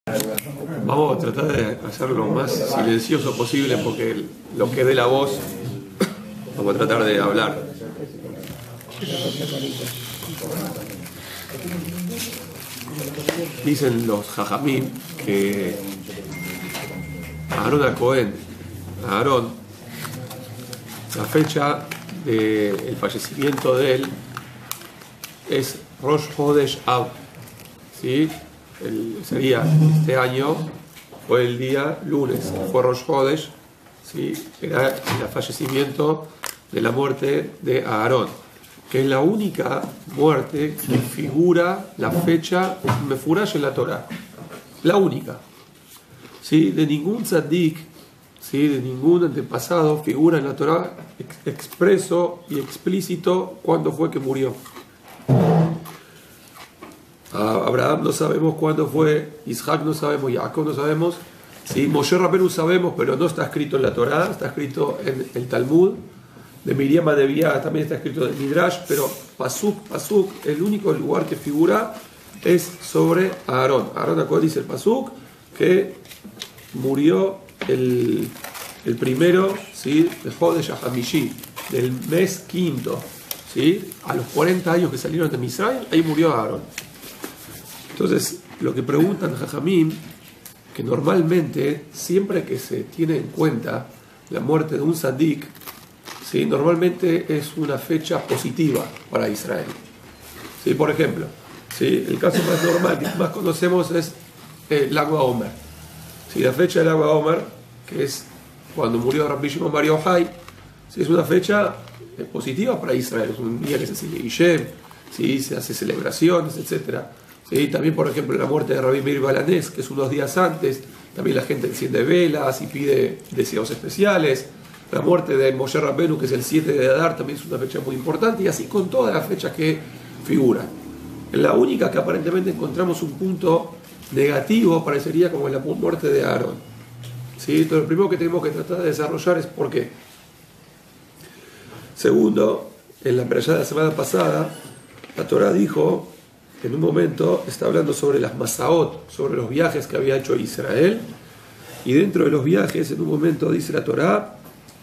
Vamos a tratar de hacerlo lo más silencioso posible porque lo que dé la voz vamos a tratar de hablar. Dicen los jajamim que Aarón Cohen, Aarón, la fecha del fallecimiento de él es Rosh Hodesh Av, ¿sí? Sería este año, fue el día lunes, fue Rosh Hodesh, ¿sí? Era el fallecimiento de la muerte de Aarón, que es la única muerte que figura la fecha Mefurash en la Torah, la única, ¿sí? De ningún tzaddik, ¿sí? De ningún antepasado figura en la Torah expreso y explícito cuándo fue que murió. Abraham no sabemos cuándo fue, Isaac no sabemos, Jacob no sabemos, ¿sí? Moshe Rabbeinu sabemos, pero no está escrito en la Torá, está escrito en el Talmud. De Miriam Adevia también está escrito en Midrash, pero Pasuk, el único lugar que figura es sobre Aarón. Aarón Cohen dice el Pasuk que murió el primero, ¿sí? de Hodesh HaHamishi, del mes quinto, ¿sí? A los 40 años que salieron de Misraim, ahí murió Aarón. Entonces, lo que preguntan Jajamim, que normalmente, siempre que se tiene en cuenta la muerte de un tzaddik, ¿sí? Normalmente es una fecha positiva para Israel. ¿Sí? Por ejemplo, ¿sí? El caso más normal que más conocemos es el Agua Omer. ¿Sí? La fecha del Agua Omer, que es cuando murió Rabbi Shimon Bar Yochai, ¿sí? Es una fecha positiva para Israel, es un día que se sigue Yishem, ¿sí? Se hace celebraciones, etc. ¿Sí? También, por ejemplo, la muerte de Rabbi Meir Balanés, que es unos días antes, también la gente enciende velas y pide deseos especiales. La muerte de Moshe Rabbeinu, que es el 7 de Adar, también es una fecha muy importante, y así con todas las fechas que figuran. La única que aparentemente encontramos un punto negativo parecería como la muerte de Aarón. ¿Sí? Entonces, lo primero que tenemos que tratar de desarrollar es por qué. Segundo, en la perashá de la semana pasada, la Torá dijo, en un momento, está hablando sobre las Masaot, sobre los viajes que había hecho Israel, y dentro de los viajes, en un momento, dice la Torá,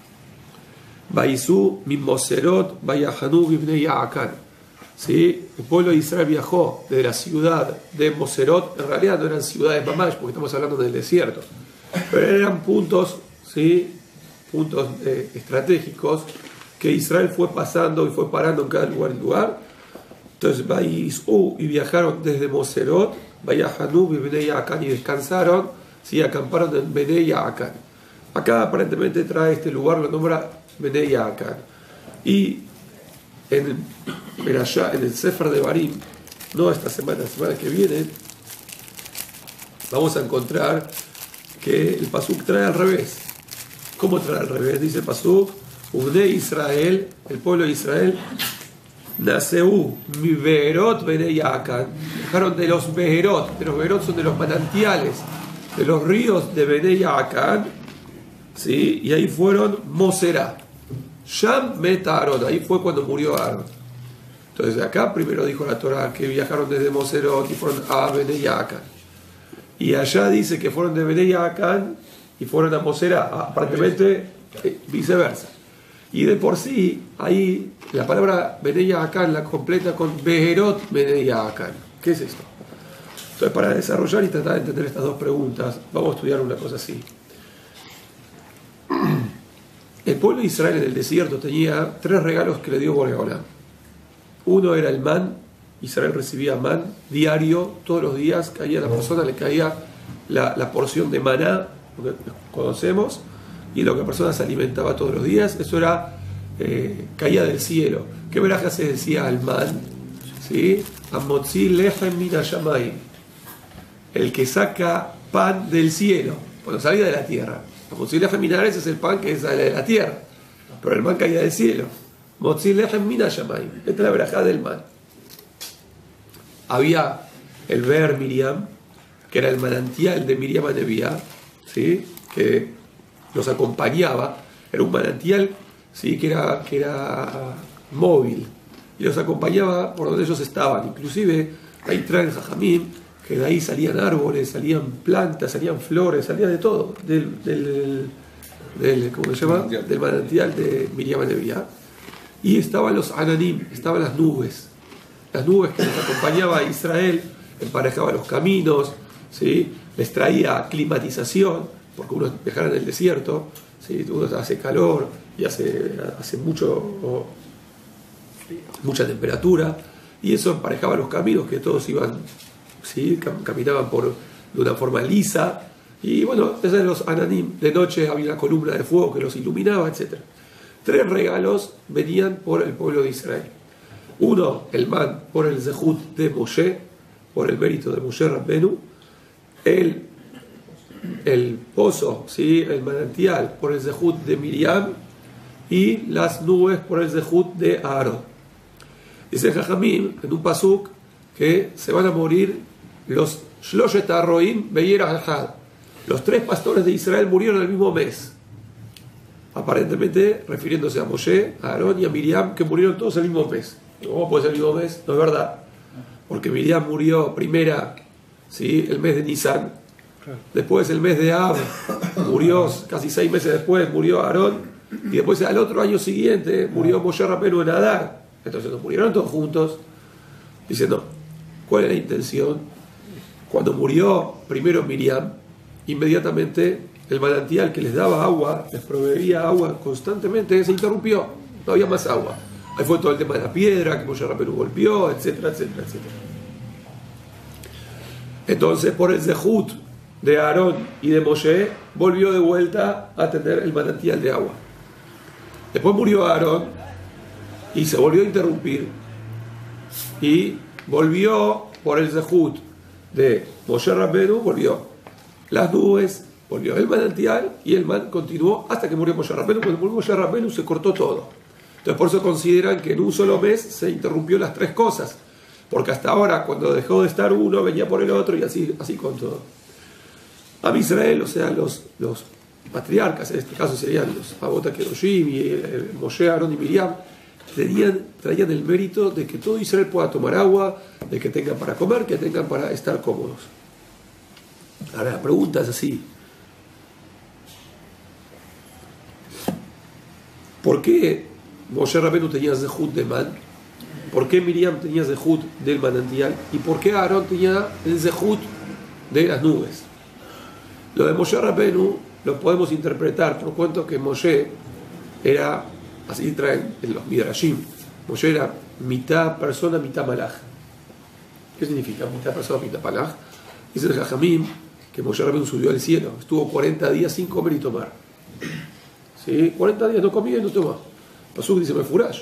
Baizú min Moserot Bayahanu bibnei Ya'akan. ¿Sí? El pueblo de Israel viajó desde la ciudad de Moserot, en realidad no eran ciudades mamash, porque estamos hablando del desierto, pero eran puntos, ¿sí? Puntos estratégicos que Israel fue pasando y fue parando en cada lugar y lugar. Entonces, Baizú, y viajaron desde Moserot, Bayahanu bibnei Ya'akan, y descansaron, ¿sí? Acamparon en Bnei Ya'akan. Acá aparentemente trae este lugar, lo nombra Bnei Ya'akan. Y en el Sefer de Barim, no esta semana, la semana que viene, vamos a encontrar que el Pasuk trae al revés. ¿Cómo trae al revés? Dice el Pasuk, Ubnei Israel, el pueblo de Israel, Naseu mi Beherot Bnei Ya'akan. Dejaron de los Beherot son de los manantiales, de los ríos de Bnei Ya'akan, ¿sí? Y ahí fueron Moserá. Sham met Aarón, ahí fue cuando murió Aarón. Entonces acá primero dijo la Torah que viajaron desde Moserot y fueron a Bnei Ya'akan. Y allá dice que fueron de Bnei Ya'akan y fueron a Moserá, aparentemente viceversa. Y de por sí, ahí la palabra Bnei Ya'akan la completa con Beherot Bnei Ya'akan. ¿Qué es esto? Entonces, para desarrollar y tratar de entender estas dos preguntas, vamos a estudiar una cosa así. El pueblo de Israel en el desierto tenía 3 regalos que le dio Borei Olam. Uno era el man. Israel recibía man diario, todos los días caía a la persona, le caía la porción de maná, lo que conocemos, y lo que la persona se alimentaba todos los días. Eso era caía del cielo. ¿Qué veraja se decía al man? ¿Sí? Amotzi lechem min hashamayim, el que saca pan del cielo cuando salía de la tierra. Amotzi lechem min haaretz es el pan que sale de la tierra, pero el man caía del cielo. Amotzi lechem min hashamayim, esta es la verajá del man. Había el Be'er Miriam, que era el manantial de Miriam Adevia, ¿sí? Que los acompañaba. Era un manantial, ¿sí? que era móvil y los acompañaba por donde ellos estaban. Inclusive ahí traen Jajamim que de ahí salían árboles, salían plantas, salían flores, salía de todo, ¿cómo se llama? Del manantial de Miriam Anevia. Y estaban los ananim, estaban las nubes que les acompañaba a Israel, emparejaba los caminos, ¿sí? Les traía climatización, porque uno viajaba en el desierto, ¿sí? Uno hace calor y hace mucha temperatura, y eso emparejaba los caminos, que todos iban, ¿sí? Caminaban de una forma lisa, y bueno, esos eran los ananim. De noche había una columna de fuego que los iluminaba, etc. 3 regalos venían por el pueblo de Israel. Uno, el man, por el zehut de Moshe, por el mérito de Moshe Rabbenu. El pozo, ¿sí? El manantial, por el zehut de Miriam. Y las nubes por el zehut de Aarón. Dice Jajamim en un pasuk que se van a morir los Shloshet Arroim Beyer Ahad. Los 3 pastores de Israel murieron el mismo mes. Aparentemente refiriéndose a Moshe, a Aarón y a Miriam, que murieron todos el mismo mes. ¿Cómo puede ser el mismo mes? No es verdad. Porque Miriam murió primera, ¿sí? El mes de Nisan. Después el mes de Av, murió casi 6 meses después, murió Aarón. Y después al otro año siguiente murió Moshe Rabbeinu en Adar. Entonces nos murieron todos juntos. Dice, no. ¿Cuál es la intención? Cuando murió primero Miriam, inmediatamente el manantial que les daba agua, les proveía agua constantemente, se interrumpió. No había más agua. Ahí fue todo el tema de la piedra, que Moshe Rabbeinu golpeó, etcétera, etcétera, etcétera. Entonces, por el zehut de Aarón y de Moshe, volvió de vuelta a tener el manantial de agua. Después murió Aarón y se volvió a interrumpir. Y volvió por el zehut de Moshe Rabbeinu, volvió las nubes, volvió el manantial, y el man continuó hasta que murió Moshe Rabbeinu. Cuando murió Moshe Rabbeinu se cortó todo. Entonces por eso consideran que en un solo mes se interrumpió las 3 cosas, porque hasta ahora cuando dejó de estar uno venía por el otro, y así con todo. A Israel, o sea, los patriarcas, en este caso serían los Abot HaKedoshim y Moshe, Aarón y Miriam, traían el mérito de que todo Israel pueda tomar agua, de que tengan para comer, que tengan para estar cómodos. Ahora la pregunta es así: ¿por qué Moshe Rabbeinu tenía zehut de man? ¿Por qué Miriam tenía zehut del manantial? ¿Y por qué Aarón tenía el zehut de las nubes? Lo de Moshe Rabbeinu lo podemos interpretar por cuanto que Moshe era, así traen en los Midrashim, Moshe era mitad persona, mitad malaj. ¿Qué significa mitad persona, mitad malaj? Dice el Jajamim que Moshe Rabbeinu subió al cielo, estuvo 40 días sin comer y tomar. ¿Sí? 40 días no comía y no tomaba. Pasuk dice Mefurash.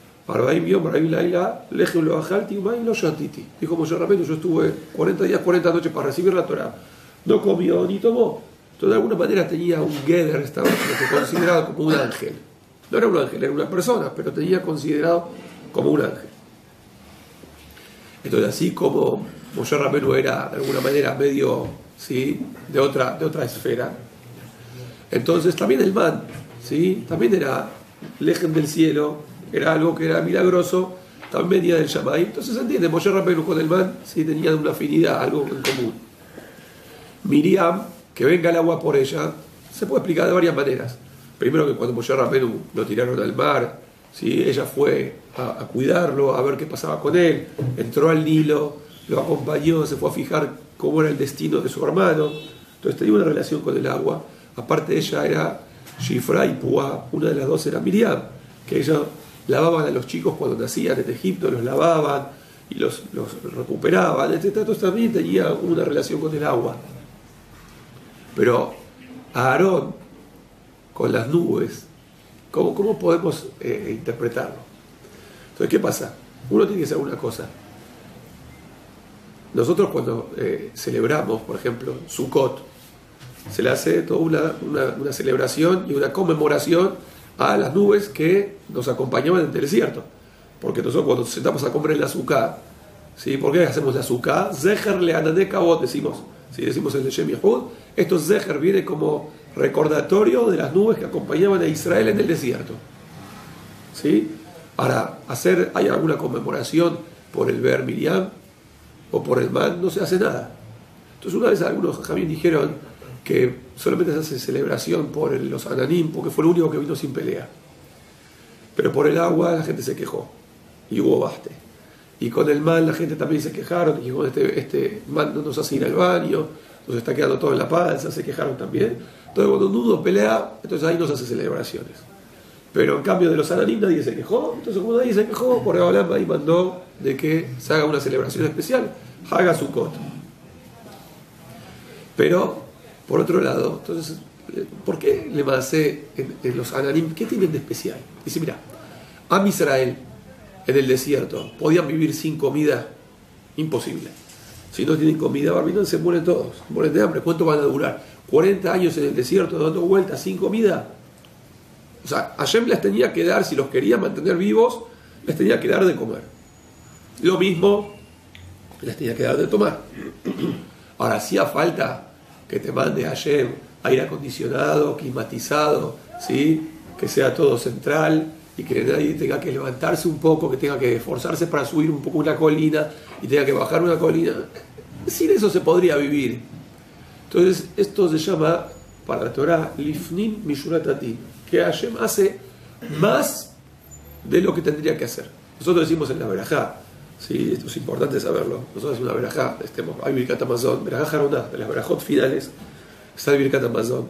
Dijo Moshe Rabbeinu, yo estuve 40 días, 40 noches para recibir la Torah. No comió ni tomó. Entonces de alguna manera tenía un Geder, estaba considerado como un ángel. No era un ángel, era una persona, pero tenía considerado como un ángel. Entonces así como Moshe Rabbeinu era de alguna manera medio, ¿sí?, de otra esfera, entonces también el man, ¿sí?, también era lejen del cielo, era algo que era milagroso, también venía del Shammai. Entonces se entiende, Moshe Rabbeinu con el man, ¿sí?, tenían una afinidad, algo en común. Miriam, que venga el agua por ella, se puede explicar de varias maneras. Primero, que cuando Moshe Rabbeinu lo tiraron al mar, ¿sí?, ella fue a cuidarlo, a ver qué pasaba con él, entró al Nilo, lo acompañó, se fue a fijar cómo era el destino de su hermano. Entonces tenía una relación con el agua. Aparte, ella era Shifra y Puá, una de las dos era Miriam, que ella lavaban a los chicos cuando nacían en Egipto, los lavaban y los recuperaban, etc. Entonces también tenía una relación con el agua. Pero Aarón, con las nubes, ¿cómo podemos interpretarlo? Entonces, ¿qué pasa? Uno tiene que hacer una cosa. Nosotros cuando celebramos, por ejemplo, Sukkot, se le hace toda una celebración y una conmemoración a las nubes que nos acompañaban en el desierto. Porque nosotros cuando nos sentamos a comer el azúcar, ¿sí?, ¿por qué hacemos la azúcar? Zeher le anane kavod, decimos. Si decimos el de Shem Yehud, esto Zeher viene como recordatorio de las nubes que acompañaban a Israel en el desierto. ¿Sí? Para ¿hay alguna conmemoración por el ver Miriam? o por el man, no se hace nada. Entonces una vez algunos jajamim dijeron que solamente se hace celebración por los ananim, porque fue el único que vino sin pelea. Pero por el agua la gente se quejó y hubo baste. Y con el man la gente también se quejaron, y con este man no nos hace ir al baño, nos está quedando todo en la panza, se quejaron también. Entonces cuando uno pelea, entonces ahí nos hace celebraciones. Pero en cambio de los ananim nadie se quejó, entonces como nadie se quejó, por Olam ahí mandó de que se haga una celebración especial, Haga Sukkot. Pero, por otro lado, entonces, ¿por qué le mandé en los ananim? ¿Qué tienen de especial? Dice, mira, Am Israel, en el desierto, ¿podían vivir sin comida? Imposible. Si no tienen comida, Barbinón, se mueren todos, mueren de hambre. ¿Cuánto van a durar? 40 años en el desierto, dando vueltas, sin comida. O sea, Hashem les tenía que dar, si los quería mantener vivos, les tenía que dar de comer. Lo mismo les tenía que dar de tomar. Ahora, hacía falta que te mande Hashem aire acondicionado, climatizado, ¿sí? Que sea todo central y que nadie tenga que levantarse un poco, que tenga que esforzarse para subir un poco una colina y tenga que bajar una colina. Sin eso se podría vivir. Entonces, esto se llama, para la Torah, Lifnin Mishuratati, que Hashem hace más de lo que tendría que hacer. Nosotros decimos en la Berajá, sí, esto es importante saberlo. Nosotros en la Berajá, hay Birkat Hamazon, Berajá Jaroná, de las Berajot finales, está el Birkat Hamazon,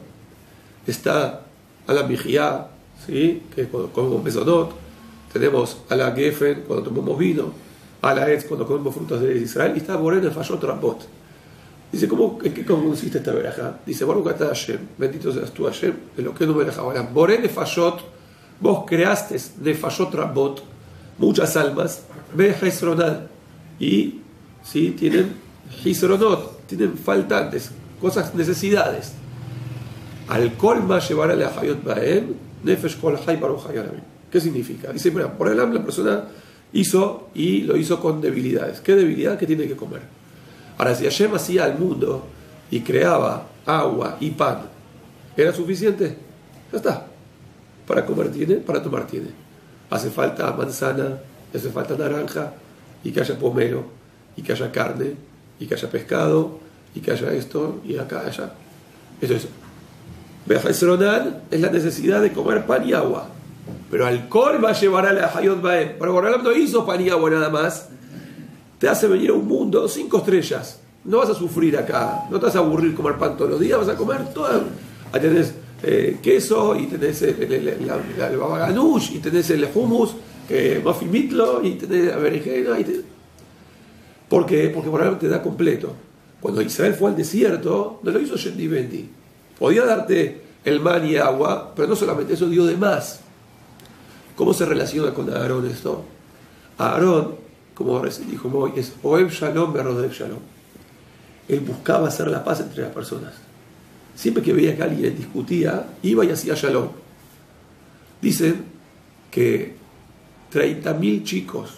está Ala Mijía, ¿sí? Que cuando comemos Mezonot, tenemos Ala Gefen cuando tomamos vino, Ala Etz cuando comemos frutos de Israel, y está Boré Nefashot Rabot. Dice, ¿en qué consiste esta verajá? Dice, Baruch atah Hashem, bendito seas tú Hashem, de lo que no me verajá. Ahora, Boré Nefashot, vos creaste Nefashot Rabot, muchas almas, Be Hezronat, y ¿sí? Tienen Hizronot, tienen faltantes, cosas, necesidades. Al colma llevará la Hayot Baem, Nefesh Kol Hay Baruch Hayarabim. ¿Qué significa? Dice, mira, por el hambre la persona hizo y lo hizo con debilidades. ¿Qué debilidad? Que tiene que comer. Ahora, si Hashem hacía al mundo y creaba agua y pan, ¿era suficiente? Ya está. Para comer tiene, para tomar tiene. Hace falta manzana, hace falta naranja, y que haya pomelo, y que haya carne, y que haya pescado, y que haya esto, y acá, allá. Eso es. Be'hezronán es la necesidad de comer pan y agua. Pero alcohol va a llevar a la Hayot Baem. Pero Borolán no hizo pan y agua nada más. Te hace venir a un mundo 5 estrellas. No vas a sufrir acá. No te vas a aburrir comer pan todos los días. Vas a comer todo. Ahí tenés queso, y tenés el baba ganoush, y tenés el hummus, mafi mitlo, y tenés la berenjena. ¿Por qué? Porque Borolán te da completo. Cuando Israel fue al desierto, no lo hizo Shendi Bendi. Podía darte el man y agua, pero no solamente eso, dio de más. ¿Cómo se relaciona con Aarón esto? Aarón, como dijo Moy, es Oeb Shalom Berodev Shalom. Él buscaba hacer la paz entre las personas. Siempre que veía que alguien discutía, iba y hacía Shalom. Dicen que 30.000 chicos,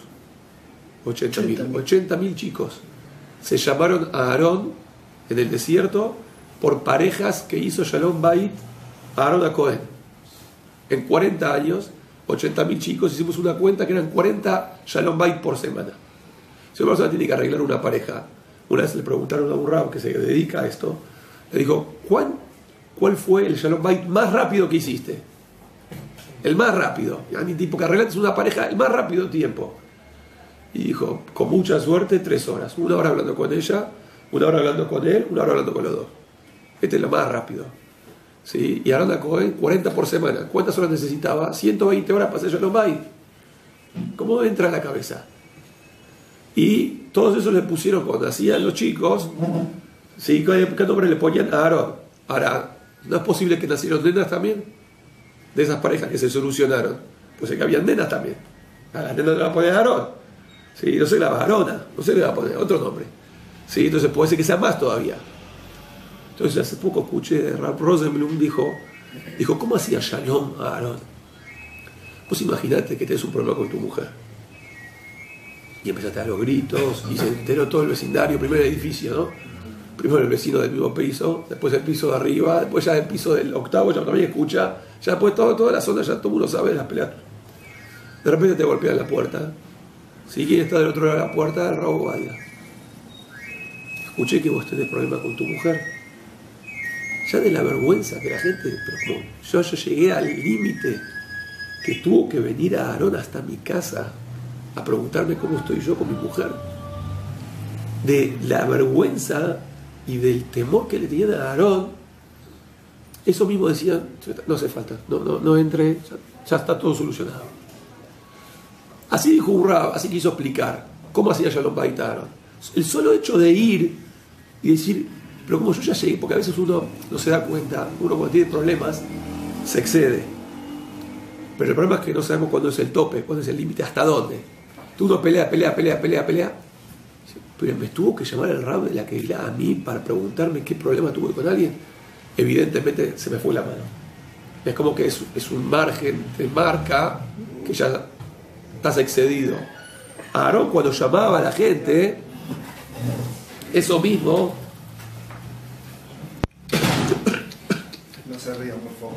80.000 chicos, se llamaron a Aarón en el desierto por parejas que hizo Shalom Bait a Aarón a Cohen. En 40 años, 80.000 chicos, hicimos una cuenta que eran 40 Shalom Bait por semana. Si una persona tiene que arreglar una pareja, una vez le preguntaron a un rab que se dedica a esto, le dijo, ¿cuál fue el Shalom Bait más rápido que hiciste? El más rápido. Yani, tipo que arreglaste una pareja, el más rápido tiempo. Y dijo, con mucha suerte, 3 horas. 1 hora hablando con ella, 1 hora hablando con él, 1 hora hablando con los dos. Este es lo más rápido. ¿Sí? Y Aarón a Cohen, 40 por semana. ¿Cuántas horas necesitaba? 120 horas para hacer Shalom Bait. ¿Cómo entra a la cabeza? Y todos esos le pusieron, cuando hacían los chicos, ¿sí? ¿Qué nombre le ponían? A Aarón. Ahora, ¿no es posible que nacieron nenas también? De esas parejas que se solucionaron. Pues es que habían nenas también. A las nenas le va a poner Aarón. ¿Sí? No se la va a Aarona, no se le va a poner otro nombre. ¿Sí? Entonces puede ser que sea más todavía. Entonces hace poco escuché, Rab Rosenblum dijo, ¿cómo hacía Shalom a Aarón? Pues imagínate que tenés un problema con tu mujer. Y empezaste a dar los gritos, y se enteró todo el vecindario, primero el edificio, ¿no? Primero el vecino del mismo piso, después el piso de arriba, después ya el piso del octavo, ya también escucha, ya después toda la zona, ya todo el mundo sabe de las peleas. De repente te golpean la puerta. ¿Sí? ¿Quién está del otro lado de la puerta? El Rab Ovadia. escuché que vos tenés problemas con tu mujer. Ya de la vergüenza que la gente, pero como yo llegué al límite que tuvo que venir a Aarón hasta mi casa a preguntarme cómo estoy yo con mi mujer. De la vergüenza y del temor que le tenían a Aarón, eso mismo decían, no hace falta, no entre, ya está todo solucionado. Así dijo un rab, así quiso explicar cómo hacía Shalom Bait a Aarón. El solo hecho de ir y decir, pero como yo ya llegué, porque a veces uno no se da cuenta, uno cuando tiene problemas se excede. Pero el problema es que no sabemos cuándo es el tope, cuándo es el límite, hasta dónde. Uno pelea. Pero me tuvo que llamar el rab de la Keilah a mí para preguntarme qué problema tuve con alguien. Evidentemente se me fue la mano. Es como que es un margen de marca que ya estás excedido. Aarón, cuando llamaba a la gente, eso mismo. No se rían, por favor.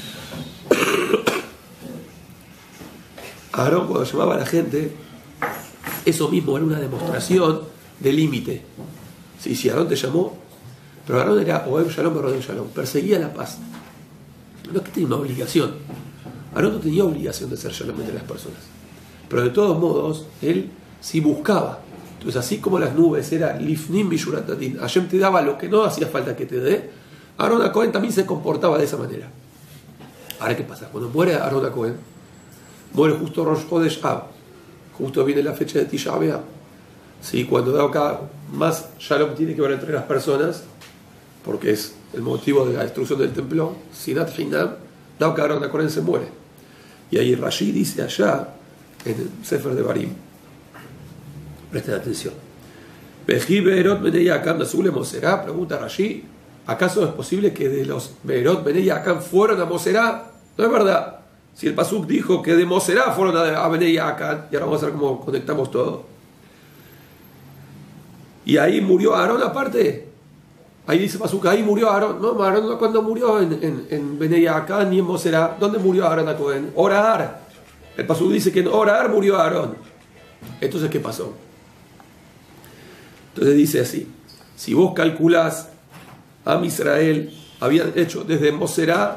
Aarón, cuando llamaba a la gente, eso mismo era una demostración de límite. Sí, si Aarón te llamó, pero Aarón era Oeb Shalom, Rodem Shalom, perseguía la paz. No es que tenía una obligación. Aarón no tenía obligación de ser Shalom entre las personas. Pero de todos modos, él sí buscaba. Entonces, así como las nubes era Lifnim Bishuratatin, Hashem te daba lo que no hacía falta que te dé, Aarón HaKohen también se comportaba de esa manera. Ahora, ¿qué pasa? Cuando muere Aarón HaKohen, muere justo Rosh Chodesh Av, justo viene la fecha de Tisha B'Av. Sí, cuando da acá más Shalom tiene que ver entre las personas, porque es el motivo de la destrucción del templo, Sinat Hinam, da que Aarón HaKohen se muere. Y ahí Rashi dice allá, en el Sefer de Barim, presten atención. Veji Beerot Benei Akam Nasule Moserá, pregunta Rashi, ¿acaso es posible que de los Beerot Benei Akam fueron a Moserá? No es verdad. Si el Pasuk dijo que de Moserá fueron a Benei Akam, y ahora vamos a ver cómo conectamos todo. Y ahí murió Aarón aparte. Ahí dice Pasuk, ahí murió Aarón. No, Aarón no cuando murió en Benei Akam ni en Moserá. ¿Dónde murió Aarón HaKohen? Orar. El Pasuk dice que en Orar murió Aarón. Entonces, ¿qué pasó? Entonces dice así: si vos calculás, Am Israel habían hecho desde Moserá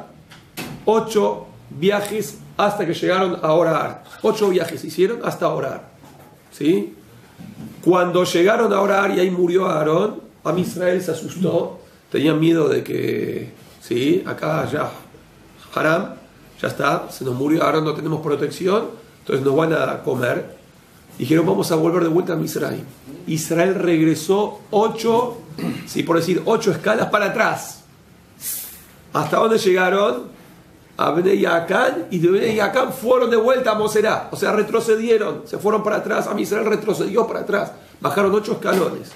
8 viajes hasta que llegaron a Orar. 8 viajes hicieron hasta Orar. ¿Sí? Cuando llegaron a Orar y ahí murió Aarón, Am Israel se asustó, tenían miedo de que, ¿sí? Acá ya Haram, ya está, se nos murió Aarón, no tenemos protección, entonces nos van a comer. Dijeron, vamos a volver de vuelta a Israel. Israel regresó 8, sí, por decir 8 escalas para atrás. ¿Hasta dónde llegaron? A Benei Akam, y de Benei Akam fueron de vuelta a Moserá. O sea, retrocedieron, se fueron para atrás. A Israel retrocedió para atrás. Bajaron 8 escalones.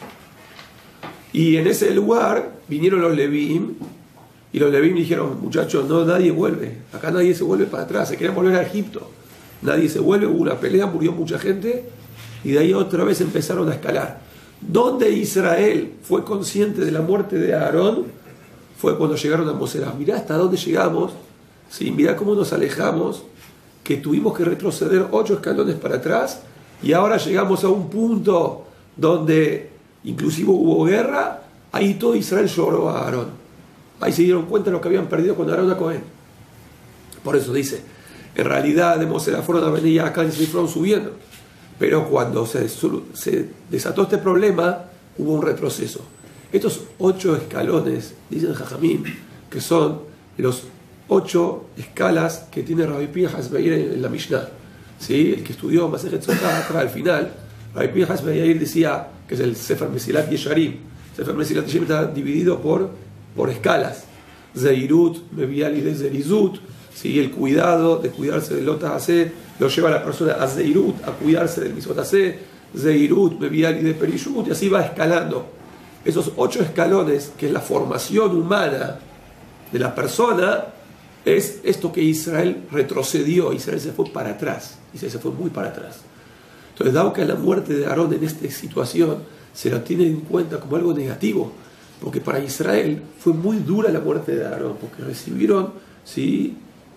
Y en ese lugar vinieron los Levíim, y los Levíim dijeron, muchachos, no, nadie vuelve. Acá nadie se vuelve para atrás. Se querían volver a Egipto. Nadie se vuelve, hubo una pelea, murió mucha gente, y de ahí otra vez empezaron a escalar. Donde Israel fue consciente de la muerte de Aarón fue cuando llegaron a Moserá. Mirá hasta dónde llegamos, ¿sí? Mirá cómo nos alejamos, que tuvimos que retroceder 8 escalones para atrás, y ahora llegamos a un punto donde inclusive hubo guerra. Ahí todo Israel lloró a Aarón. Ahí se dieron cuenta de lo que habían perdido con Aarón HaKohen. Por eso dice, en realidad de Moserá fueron a Benei Akam y se fueron subiendo. Pero cuando se desató este problema, hubo un retroceso. Estos 8 escalones, dicen Jajamín, que son los 8 escalas que tiene Rabbi Pinhas Meir en la Mishnah. ¿Sí? El que estudió Masejet Sotah al final, Rabbi Pinhas Meir decía que es el Sefer Mesilat Yesharim. Sefer Mesilat Yesharim está dividido por escalas. Zeirut, Meviali de Zerizut. ¿Sí? El cuidado de cuidarse del Lota Hase lo lleva a la persona a Zeirut, a cuidarse del Misot Hase. Zeirut, Meviali de Perishut, y así va escalando. Esos 8 escalones, que es la formación humana de la persona, es esto que Israel retrocedió. Israel se fue para atrás. Israel se fue muy para atrás. Entonces, dado que la muerte de Aarón en esta situación se la tiene en cuenta como algo negativo, porque para Israel fue muy dura la muerte de Aarón, porque recibieron, ¿sí?,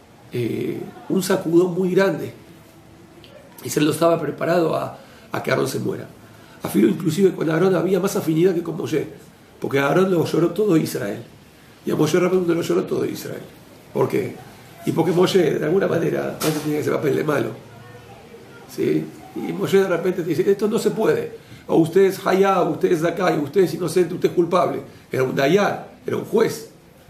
un sacudón muy grande. Israel no estaba preparado a que Aarón se muera. Afirmo inclusive con Aarón había más afinidad que con Moshe, porque a Aarón lo lloró todo Israel, y a Moshe Rabbeinu lo lloró todo Israel. ¿Por qué? Y porque Moshe, de alguna manera, antes tenía ese papel de malo, ¿sí? Y Moshe de repente te dice, esto no se puede, o usted es Hayab, usted es Zakai, usted es inocente, usted es culpable. Era un Dayar, era un juez.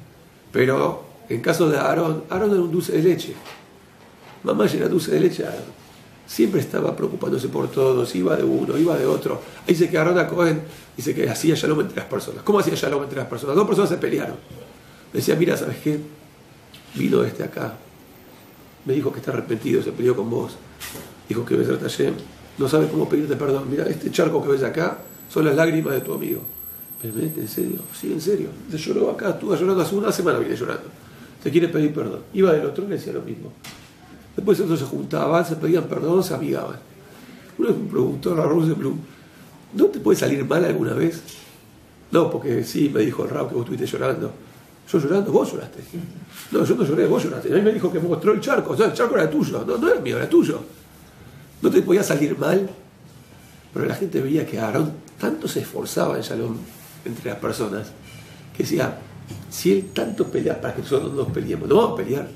Pero en caso de Aarón, Aarón era un dulce de leche. Mamá era dulce de leche. Siempre estaba preocupándose por todos, iba de uno, iba de otro. Ahí dice que Aarón a Cohen dice que hacía shalom entre las personas. ¿Cómo hacía shalom entre las personas? Dos personas se pelearon. Decía, mira, ¿sabes qué? Vino este acá, me dijo que está arrepentido, se peleó con vos. Dijo que Besrat Hashem no sabe cómo pedirte perdón. Mira, este charco que ves acá son las lágrimas de tu amigo. ¿En serio? Sí, en serio. Se lloró acá, estuvo llorando hace una semana, viene llorando. Se quiere pedir perdón. Iba del otro y le decía lo mismo. Después otros se juntaban, se pedían perdón, se amigaban. Uno me preguntó a Rosenblum, ¿no te puede salir mal alguna vez? No, porque sí, me dijo el Rab que vos estuviste llorando. ¿Yo llorando? Vos lloraste. No, yo no lloré, vos lloraste. A mí me dijo que me mostró el charco. O sea, el charco era tuyo. No, no era mío, era tuyo. No te podía salir mal. Pero la gente veía que Aarón tanto se esforzaba en Shalom entre las personas, que decía, si él tanto pelea para que nosotros no nos peleemos, no vamos a pelear.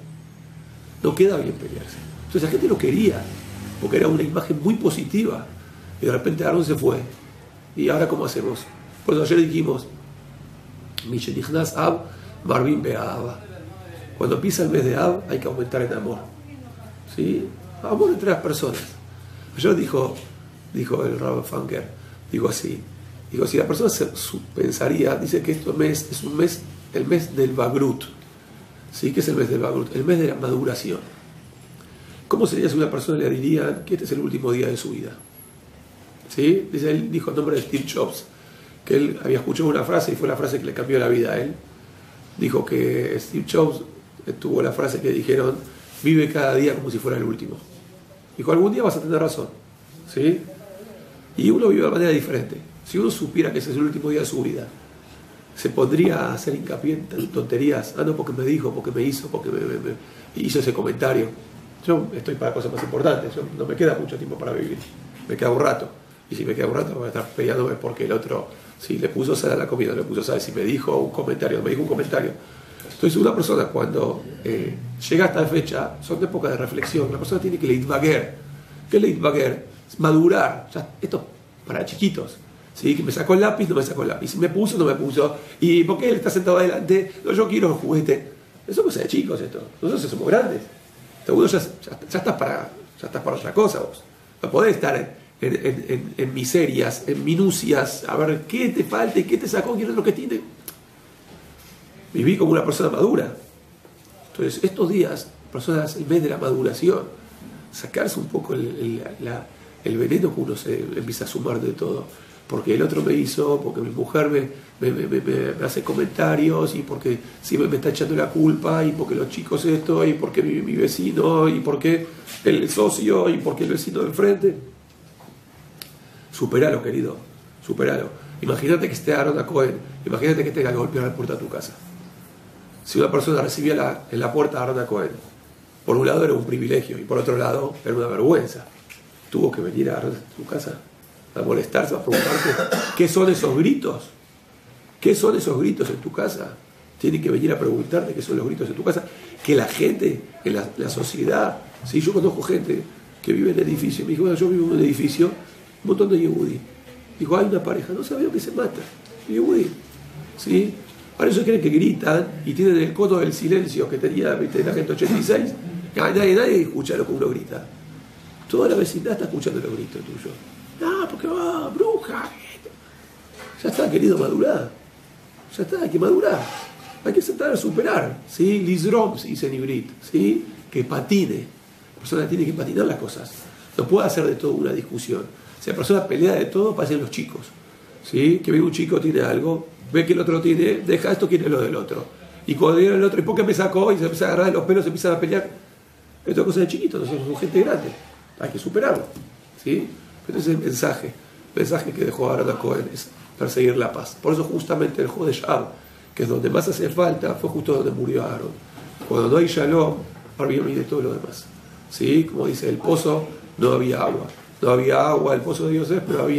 No queda bien pelearse. Entonces la gente lo quería, porque era una imagen muy positiva. Y de repente Aarón se fue. ¿Y ahora cómo hacemos? Por eso ayer dijimos, Mishenichnas Ab, Marvin Be'ava. Cuando empieza el mes de Ab, hay que aumentar en amor. ¿Sí? Amor entre las personas. Ayer dijo el Rabbi Fanker, digo así, si la persona pensaría, dice que este mes es un mes, el mes del Bagrut. ¿Sí? ¿Qué es el mes del Bagrut? El mes de la maduración. ¿Cómo sería si una persona le diría que este es el último día de su vida? ¿Sí? Dice, él dijo el nombre de Steve Jobs, que él había escuchado una frase y fue la frase que le cambió la vida a él. Dijo que Steve Jobs tuvo la frase que dijeron, vive cada día como si fuera el último. Dijo, algún día vas a tener razón. ¿Sí? Y uno vive de manera diferente. Si uno supiera que ese es el último día de su vida, se pondría a hacer hincapié en tonterías. No, porque me dijo, porque me hizo, porque me hizo ese comentario. Yo estoy para cosas más importantes. Yo, no me queda mucho tiempo para vivir. Me queda un rato. Y si me queda un rato voy a estar peleándome porque el otro, si le puso sal a la comida, le puso sal. Si me dijo un comentario, me dijo un comentario. Entonces una persona cuando llega a esta fecha, son épocas de reflexión. La persona tiene que leitbager. ¿Qué es leitbager? Madurar. Ya, esto para chiquitos. ¿Sí? Que me sacó el lápiz, no me sacó el lápiz. Me puso, no me puso. ¿Y por qué él está sentado adelante? No, yo quiero el juguete. Eso es cosa de chicos esto. Nosotros somos grandes. Entonces, ya estás para otra cosa vos. No podés estar en miserias, en minucias, a ver qué te falta y qué te sacó, quién es lo que tiene. Viví como una persona madura. Entonces, estos días, personas, el mes de la maduración, sacarse un poco el veneno que uno se empieza a sumar de todo. Porque el otro me hizo, porque mi mujer me hace comentarios, y porque siempre me está echando la culpa, y porque los chicos esto, y porque mi vecino, y porque el socio, y porque el vecino de enfrente. Superalo, querido, superalo. Imagínate que esté Aarón Cohen, imagínate que tenga que golpear la puerta de tu casa. Si una persona recibía en la puerta a Aarón Cohen, por un lado era un privilegio, y por otro lado era una vergüenza. Tuvo que venir a Aarón a tu casa a molestarse, a preguntarte qué son esos gritos. ¿Qué son esos gritos en tu casa? Tienen que venir a preguntarte qué son los gritos en tu casa. Que la gente, en la sociedad, ¿sí? Yo conozco gente que vive en edificios. Me dijo, bueno, yo vivo en un edificio, un montón de yehudí. Dijo, hay una pareja, no sabía que se mata. Yehudí. ¿Sí? Ahora ellos creen que gritan y tienen el codo del silencio que tenía la gente 86. Nadie escucha lo que uno grita. Toda la vecindad está escuchando los gritos tuyos. No, porque va, bruja. Ya está, querido, madurar. Ya está, hay que madurar. Hay que sentar a superar. ¿Sí? Lizrom, se dice en hibrit. ¿Sí? Que patine. La persona tiene que patinar las cosas. No puede hacer de todo una discusión. Si la persona pelea de todo, pasan los chicos. ¿Sí? Que ve un chico tiene algo, ve que el otro tiene, deja esto, quiere lo del otro. Y cuando viene el otro, ¿y por qué me sacó? Y se empieza a agarrar de los pelos, se empieza a pelear. Esto es cosa de chiquitos, nosotros somos gente grande. Hay que superarlo. ¿Sí? Entonces el mensaje que dejó Aarón Cohen es perseguir la paz. Por eso justamente el Jodesh Av, que es donde más hace falta, fue justo donde murió Aarón. Cuando no hay Shalom, viene todo lo demás. ¿Sí? Como dice el pozo, no había agua. No había agua, el pozo de Dios es, pero habían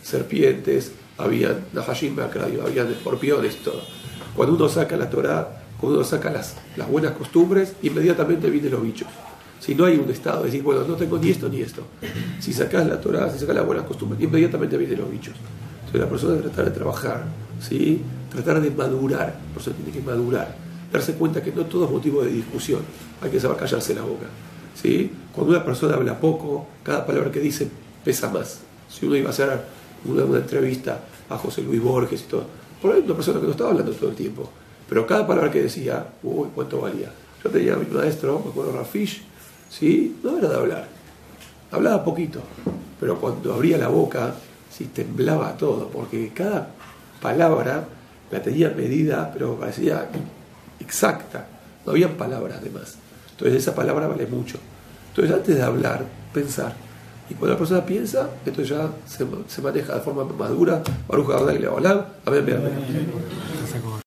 serpientes, habían nahashim be'akradim, habían escorpiones y todo. Cuando uno saca la Torá, cuando uno saca las buenas costumbres, inmediatamente vienen los bichos. Si no hay un estado de decir, bueno, no tengo ni esto ni esto. Si sacas la Torá, si sacas las buenas costumbres, inmediatamente vienen los bichos. Entonces la persona debe tratar de trabajar, ¿sí? Tratar de madurar. La persona tiene que madurar. Darse cuenta que no todo es motivo de discusión. Hay que saber callarse la boca, ¿sí? Cuando una persona habla poco, cada palabra que dice pesa más. Si uno iba a hacer una entrevista a José Luis Borges y todo, por ahí una persona que no estaba hablando todo el tiempo, pero cada palabra que decía, uy, cuánto valía. Yo tenía a mi maestro, me acuerdo, Rafish, ¿sí? No era de hablar, hablaba poquito, pero cuando abría la boca, sí, temblaba todo, porque cada palabra la tenía medida, pero parecía exacta, no habían palabras de más. Entonces esa palabra vale mucho. Entonces antes de hablar, pensar. Y cuando la persona piensa, esto ya se maneja de forma madura. Baruch Adonai Leolam. Amén.